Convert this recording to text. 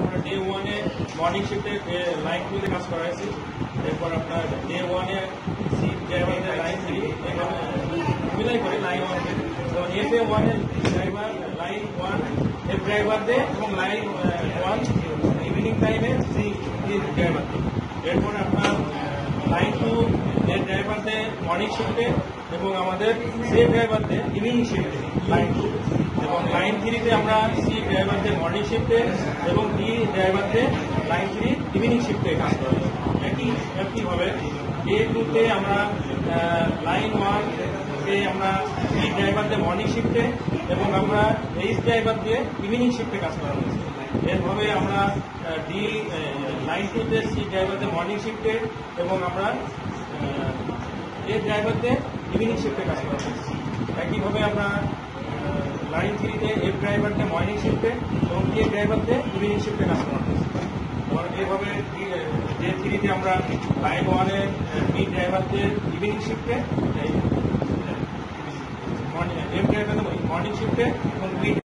আমরা ডে 1 এ মর্নিং শিফটে লাইন 2 তে কাজ করাইছি। এরপর আপনার ডে 1 এ সি ড্রাইভারদের লাইন 3 এখানে মিলাই করে লাইন 1 তে, তো এফ এ 1 এর ড্রাইভার লাইন 1 এফ ড্রাইভারদের এবং লাইন 1 ইভিনিং টাইমে সি ড্রাইভারদের। এরপর আপনার লাইন 2 এর ড্রাইভারদের মর্নিং শিফটে এবং আমাদের সি ড্রাইভারদের ইভিনিং শিফটে লাইন 2, এবং লাইন 3 তে আমরা সি ড্রাইভারদের মর্নিং শিফটে এবং ডি ড্রাইভারদের লাইন 3 ইভিনিং শিফটে কাজ করি। একইভাবে ডে 2 তে আমরা লাইন 1 তে আমরা সি ড্রাইভারদের মর্নিং শিফটে এবং আমরা এইচ ড্রাইভারদের ইভিনিং শিফটে কাজ করা হয়েছে। এরভাবে আমরা ডি লাইন 2 তে সি ড্রাইভারদের মর্নিং শিফটে এবং আমরা এ ড্রাইভারদের ইভিনিং শিফটে কাজ করা হয়েছে। একইভাবে আমরা লাইন 3 তে এফ ড্রাইভারদের মর্নিং শিফটে এবং ডি ড্রাইভারদের ইভিনিং শিফটে কাজ করা হয়েছে। এইভাবে ডে 3 তে আমরা লাইন 1 এর বি ড্রাইভারদের ইভিনিং শিফটে, এফ ড্রাইভারদের মর্নিং শিফটে এবং বি